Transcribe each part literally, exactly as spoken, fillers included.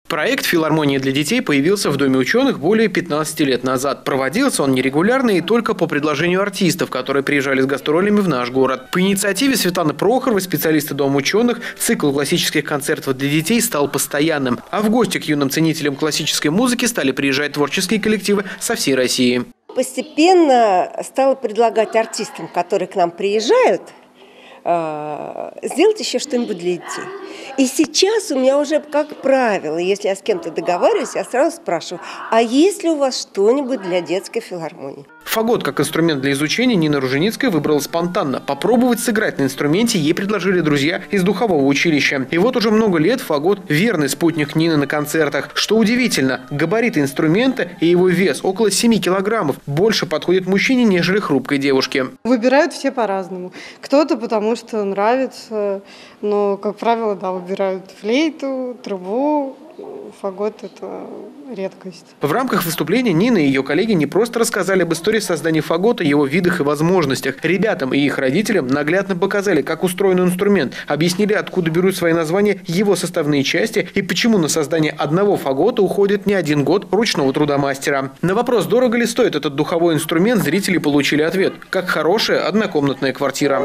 Проект «Филармония для детей» появился в Доме ученых более пятнадцати лет назад. Проводился он нерегулярно и только по предложению артистов, которые приезжали с гастролями в наш город. По инициативе Светланы Прохоровой, специалиста Дома ученых, цикл классических концертов для детей стал постоянным. А в гости к юным ценителям классической музыки стали приезжать творческие коллективы со всей России. Постепенно стала предлагать артистам, которые к нам приезжают, сделать еще что-нибудь для детей. И сейчас у меня уже, как правило, если я с кем-то договариваюсь, я сразу спрашиваю, а есть ли у вас что-нибудь для детской филармонии? Фагот как инструмент для изучения Нина Руженицкая выбрала спонтанно. Попробовать сыграть на инструменте ей предложили друзья из духового училища. И вот уже много лет фагот – верный спутник Нины на концертах. Что удивительно, габариты инструмента и его вес около семи килограммов больше подходит мужчине, нежели хрупкой девушке. Выбирают все по-разному. Кто-то потому что нравится, но, как правило, да, выбирают флейту, трубу. Фагот – это редкость. В рамках выступления Нина и ее коллеги не просто рассказали об истории создания фагота, его видах и возможностях. Ребятам и их родителям наглядно показали, как устроен инструмент, объяснили, откуда берут свои названия его составные части и почему на создание одного фагота уходит не один год ручного труда мастера. На вопрос, дорого ли стоит этот духовой инструмент, зрители получили ответ – как хорошая однокомнатная квартира.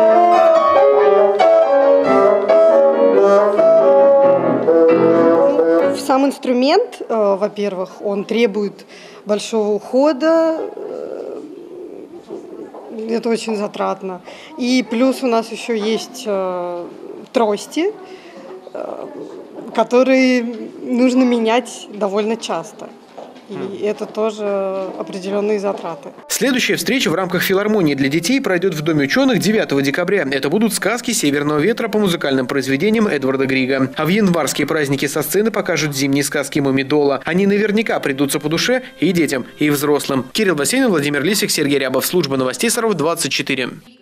Сам инструмент, э, во-первых, он требует большого ухода, э, это очень затратно. И плюс у нас еще есть э, трости, э, которые нужно менять довольно часто. И это тоже определенные затраты. Следующая встреча в рамках филармонии для детей пройдет в Доме ученых девятого декабря. Это будут сказки «Северного ветра» по музыкальным произведениям Эдварда Грига. А в январские праздники со сцены покажут зимние сказки «Мумидола». Они наверняка придутся по душе и детям, и взрослым. Кирилл Васенин, Владимир Лисик, Сергей Рябов. Служба новостей Саров двадцать четыре.